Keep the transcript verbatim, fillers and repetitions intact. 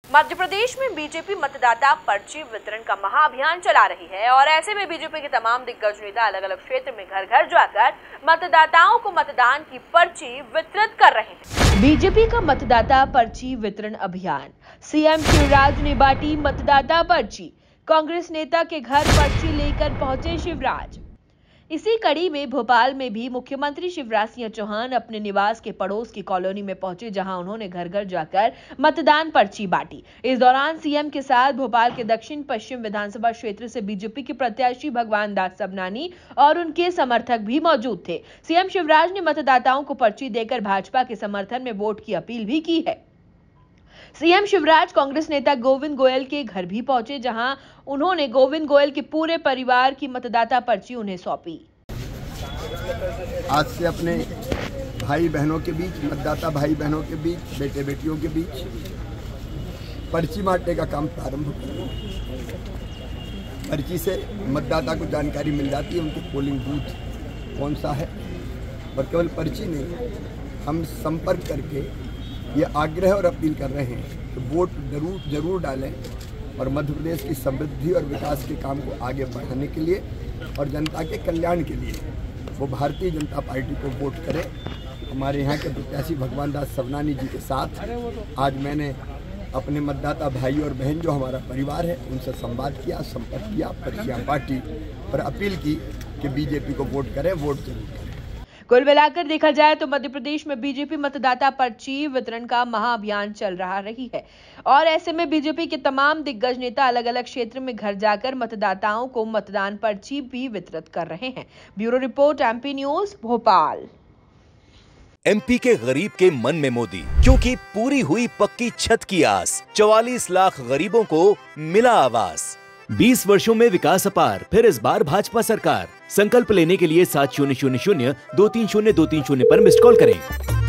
मध्य प्रदेश में बीजेपी मतदाता पर्ची वितरण का महाअभियान चला रही है और ऐसे में बीजेपी के तमाम दिग्गज नेता अलग अलग क्षेत्र में घर घर जाकर मतदाताओं को मतदान की पर्ची वितरित कर रहे हैं। बीजेपी का मतदाता पर्ची वितरण अभियान, सीएम शिवराज ने बांटी मतदाता पर्ची। कांग्रेस नेता के घर पर्ची लेकर पहुंचे शिवराज। इसी कड़ी में भोपाल में भी मुख्यमंत्री शिवराज सिंह चौहान अपने निवास के पड़ोस की कॉलोनी में पहुंचे, जहां उन्होंने घर घर जाकर मतदान पर्ची बांटी। इस दौरान सीएम के साथ भोपाल के दक्षिण पश्चिम विधानसभा क्षेत्र से बीजेपी के प्रत्याशी भगवान दास सबनानी और उनके समर्थक भी मौजूद थे। सीएम शिवराज ने मतदाताओं को पर्ची देकर भाजपा के समर्थन में वोट की अपील भी की है। सीएम शिवराज कांग्रेस नेता गोविंद गोयल के घर भी पहुंचे, जहां उन्होंने गोविंद गोयल के पूरे परिवार की मतदाता पर्ची उन्हें सौंपी। आज से अपने भाई बहनों के बीच, मतदाता भाई बहनों के बीच, बेटे बेटियों के बीच पर्ची बांटने का काम प्रारंभ करें। पर्ची से मतदाता को जानकारी मिल जाती है उनके पोलिंग बूथ कौन सा है, और केवल पर्ची नहीं, हम संपर्क करके ये आग्रह और अपील कर रहे हैं कि वोट जरूर जरूर डालें और मध्य प्रदेश की समृद्धि और विकास के काम को आगे बढ़ाने के लिए और जनता के कल्याण के लिए वो भारतीय जनता पार्टी को वोट करें। हमारे यहाँ के प्रत्याशी भगवान दास सबनानी जी के साथ आज मैंने अपने मतदाता भाई और बहन जो हमारा परिवार है उनसे संवाद किया, संपर्क किया, पर्चियाँ बांटी और अपील की कि बीजेपी को वोट करें, वोट जरूर करें। कुल मिलाकर देखा जाए तो मध्य प्रदेश में बीजेपी मतदाता पर्ची वितरण का महाअभियान चल रहा रही है और ऐसे में बीजेपी के तमाम दिग्गज नेता अलग अलग क्षेत्र में घर जाकर मतदाताओं को मतदान पर्ची भी वितरित कर रहे हैं। Bureau report, MP news, Bhopal. MP के गरीब के मन में मोदी, क्योंकि पूरी हुई पक्की छत की आस। चौवालीस लाख गरीबों को मिला आवास। बीस वर्षों में विकास अपार, फिर इस बार भाजपा सरकार। संकल्प लेने के लिए सात शून्य शून्य शून्य दो तीन शून्य दो तीन शून्य पर मिस्ड कॉल करें।